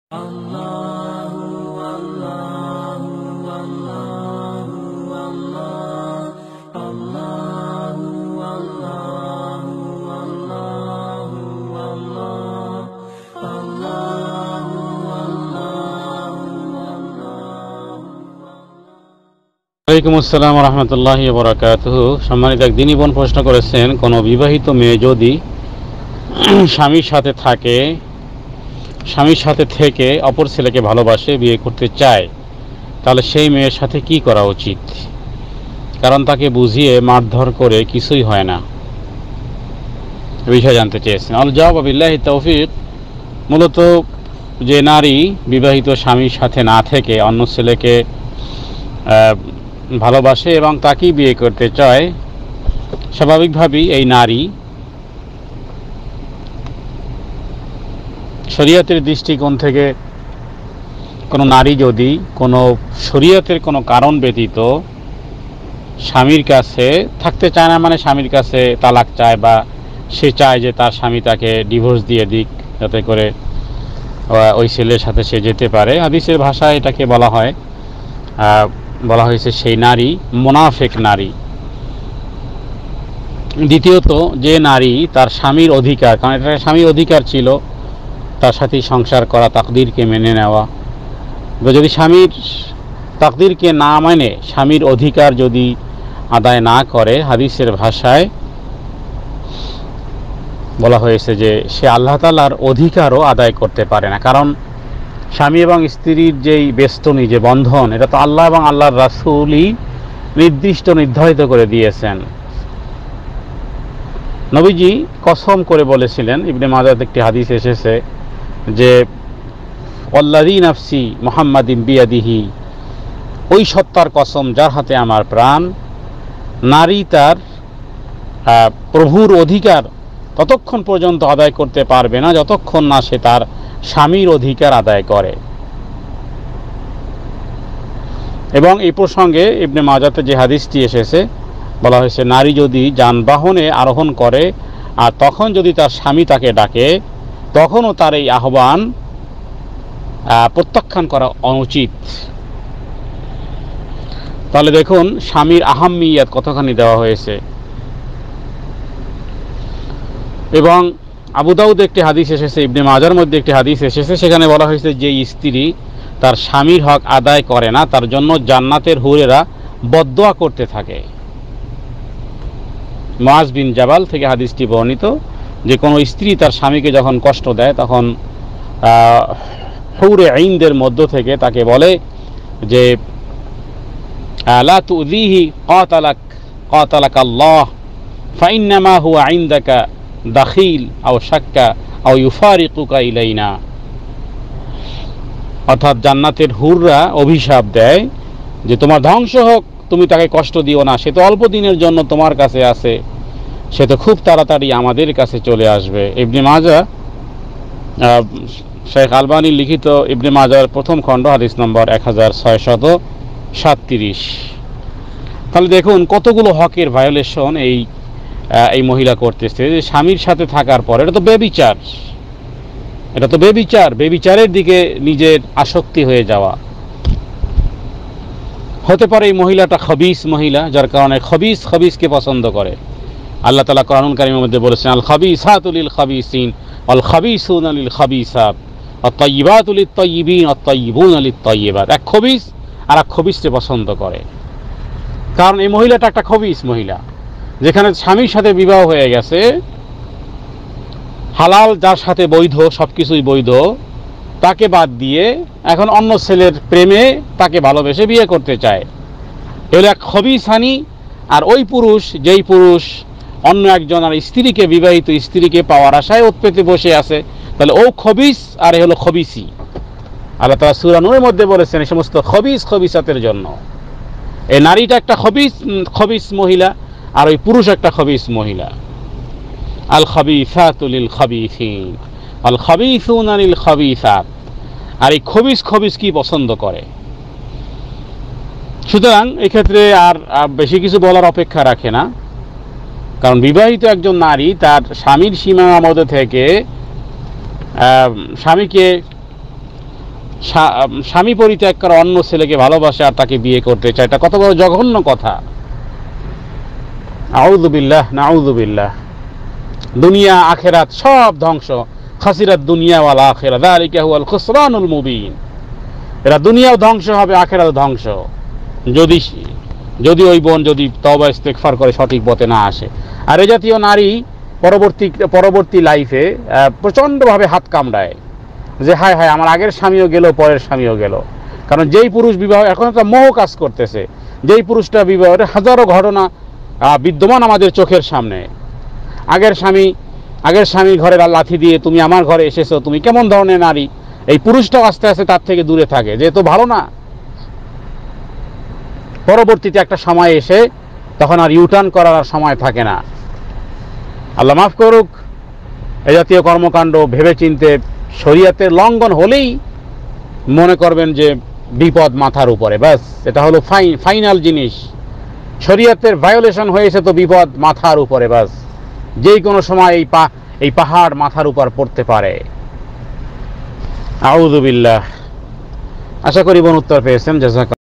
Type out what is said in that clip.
Allahu Allahu Allahu Allah Allahu Allahu Allahu Allah Allahu ওয়ালাইকুম আসসালাম ওয়া রাহমাতুল্লাহি ওয়া বারাকাতুহু। সম্মানিত এক দিনী বোন প্রশ্ন করেছেন, কোনো বিবাহিত মেয়ে যদি স্বামীর সাথে থেকে অপর ছেলেকে ভালোবাসে, বিয়ে করতে চায়, তাহলে সেই মেয়ের সাথে কি করা উচিত? কারণ তাকে বুঝিয়ে মারধর করে কিছুই হয় না। এই বিষয়ে জানতে চেয়েছেন। আল জাওয়াব বিল্লাহি তাওফিক। মূলত যে নারী বিবাহিত স্বামীর সাথে না থেকে অন্য ছেলেকে ভালোবাসে এবং তাকেই বিয়ে করতে চায়, স্বাভাবিকভাবেই এই নারী শরীয়তের দৃষ্টিকোণ থেকে কোনো নারী যদি কোনো শরীয়তের কোনো কারণ ব্যতীত স্বামীর কাছে থাকতে চায় না, মানে স্বামীর কাছে তালাক চায় বা সে চায় যে তার স্বামী তাকে ডিভোর্স দিয়ে দিক যাতে করে ওই ছেলের সাথে সে যেতে পারে, হাদিসের ভাষায় এটাকে বলা হয়েছে সেই নারী মুনাফিক নারী। দ্বিতীয়ত, যে নারী তার স্বামীর অধিকার, কারণ এটা স্বামীর অধিকার ছিল তার সাথে সংসার করা, তাকদীরকে মেনে নেওয়া, যদি স্বামীর তাকদীরকে না মানে স্বামীর অধিকার যদি আদায় না করে, হাদিসের ভাষায় বলা হয়েছে যে সে আল্লাহ তাআলার অধিকারও আদায় করতে পারে না। কারণ স্বামী এবং স্ত্রীর যেই বেষ্টনী, যে বন্ধন, এটা তো আল্লাহ এবং আল্লাহর রাসূলই নির্ধারিত করে দিয়েছেন। নবীজি কসম করে বলেছিলেন, ইবনে মাজাহ একটি হাদিস এসেছে যে ওয়াল্লাযী নাফসি মুহাম্মাদিন বিয়াদিহি, ওই সত্তার কসম যার হাতে আমার প্রাণ, নারী তার প্রভুর অধিকার ততক্ষণ পর্যন্ত আদায় করতে পারবে না যতক্ষণ না সে তার স্বামীর অধিকার আদায় করে। এবং এই প্রসঙ্গে ইবনে মাজাহতে যে হাদিসটি এসেছে বলা হয়েছে, নারী যদি যানবাহনে আরোহণ করে আর তখন যদি তার স্বামী তাকে ডাকে, তখনও তার এই আহ্বান প্রত্যাখ্যান করা অনুচিত। তাহলে দেখুন স্বামীর আহাম্মিয়াত কতখানি দেওয়া হয়েছে। এবং আবু দাউদে একটি হাদিস এসেছে, ইবনে মাজাহর মধ্যে একটি হাদিস এসেছে, সেখানে বলা হয়েছে যে স্ত্রী তার স্বামীর হক আদায় করে না, তার জন্য জান্নাতের হুরেরা বদদোয়া করতে থাকে। মুআজ বিন জাবাল থেকে হাদিসটি বর্ণিত যে কোনো স্ত্রী তার স্বামীকে যখন কষ্ট দেয় তখন হুরে আইনদের মধ্য থেকে তাকে বলে যে লা তুযিহি কাতালাক আল্লাহ ফাইন্নামা হুয়া ইনদাকা দাখিল আও শাক্কা আও ইউফারিকুকা ইলাইনা। অর্থাৎ জান্নাতের হুররা অভিশাপ দেয় যে তোমার ধ্বংস হোক, তুমি তাকে কষ্ট দিও না, সে তো অল্প দিনের জন্য তোমার কাছে আছে, সে তো খুব তাড়াতাড়ি আমাদের কাছে চলে আসবে। ইবনে মাজাহ, শেখ আলবানী লিখিত ইবনে মাজাহর প্রথম খণ্ড, হাদিস নম্বর 1637। তাহলে দেখুন কতগুলো হকের ভায়োলেশন এই মহিলা করতেছে। যে স্বামীর সাথে থাকার পর এটা তো বেবিচারের দিকে নিজের আসক্তি হয়ে যাওয়া। হতে পারে এই মহিলাটা খবিস মহিলা, যার কারণে খবিসকে পছন্দ করে। আল্লাহ তাআলা কোরআনুল কারীমের মধ্যে বলেছেন, আল খাবিসাতু লিল খাবিসিন ওয়াল খাবিসুনা লিল খাবিসাত ওয়াত তাইয়্যিবাতু লিত তাইয়্যিবিন ওয়াত তাইয়্যিবুনা লিত তাইয়্যিবাত। এক খবিস আর এক খবিসকে পছন্দ করে, কারণ এই মহিলাটা একটা খবিস মহিলা, যেখানে স্বামীর সাথে বিবাহ হয়ে গেছে, হালাল যার সাথে বৈধ, সবকিছুই বৈধ, তাকে বাদ দিয়ে এখন অন্য ছেলের প্রেমে তাকে ভালোবেসে বিয়ে করতে চায়। এগুলো এক খবিসানি। আর ওই পুরুষ, যেই পুরুষ অন্য একজন আর স্ত্রীকে, বিবাহিত স্ত্রীকে পাওয়ার আশায় উৎপেতে বসে আছে, তাহলে ও খবিস আর এ হলো খবিসি। আল্লাহ তাআলা সূরা নূরের মধ্যে বলেছেন এই সমস্ত খবিসাতের জন্য। এই নারীটা একটা খবিস মহিলা, আর ওই পুরুষ একটা খবিস মহিলা। আল খাবিসাতু লিল খাবিসিন আল খাবিসুনা লিল খাবিসাত। আর এই খবিস কি পছন্দ করে। সুতরাং এক্ষেত্রে আর বেশি কিছু বলার অপেক্ষা রাখে না, কারণ বিবাহিত একজন নারী তার স্বামীর সীমার মধ্যে থেকে স্বামীকে স্বামী পরিত্যাগ করে অন্য ছেলেকে ভালোবাসে আর তাকে বিয়ে করতে চায়, এটা কত বড় জঘন্য কথা। আউযু বিল্লাহ, নাউযু বিল্লাহ। দুনিয়া আখেরাত সব ধ্বংস। খাসিরাত দুনিয়া ওয়াল আখিরা, যালিকা হুয়াল খুসরানুল মুবিন। এরা দুনিয়াও ধ্বংস হবে, আখেরাতও ধ্বংস, যদি ওই বোন যদি তওবা ইস্তেগফার করে সঠিক পথে না আসে। আর এই জাতীয় নারী পরবর্তী লাইফে প্রচণ্ডভাবে হাত কামড়ায় যে হায় হায় আমার আগের স্বামীও গেল, পরের স্বামীও গেল। কারণ যেই পুরুষ বিবাহ, এখন একটা মোহ কাজ করতেছে, যেই পুরুষটা বিবাহের হাজারো ঘটনা বিদ্যমান আমাদের চোখের সামনে। আগের স্বামী ঘরে লাথি দিয়ে তুমি আমার ঘরে এসেছো, তুমি কেমন ধরনের নারী, এই পুরুষটাও আস্তে আস্তে তার থেকে দূরে থাকে যে তো ভালো না। পরবর্তীতে একটা সময় এসে তখন আর ইউটার্ন করার আর সময় থাকে না। আল্লাহ মাফ করুক। এ জাতীয় কর্মকাণ্ড ভেবে চিনতে শরীয়তের লঙ্ঘন হলেই মনে করবেন যে বিপদ মাথার উপরে, ব্যাস এটা হলো ফাইনাল জিনিস। শরীয়তের ভায়োলেশন হয়েছে তো বিপদ মাথার উপরে, ব্যাস যেই কোনো সময় এই পাহাড় মাথার উপর পড়তে পারে। আউযু বিল্লাহ। আশা করি বোন উত্তর পেয়েছেন। জাযাকাল্লাহ।